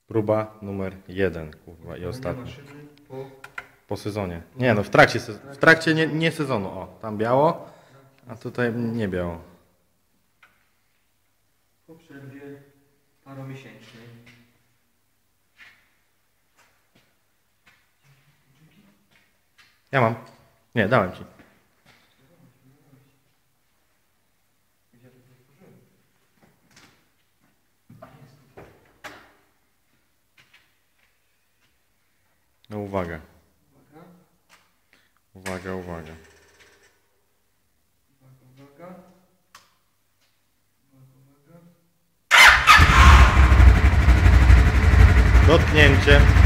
Próba numer 1, kurwa, i ostatnia. Maszyny Po sezonie. Nie no, w trakcie nie sezonu. O, tam biało, a tutaj nie biało. po przerwie paromiesięcznej. Ja mam. Nie, dałem ci. No uwaga. Uwaga, Uwaga, uwaga. uwaga, uwaga. Dotknięcie.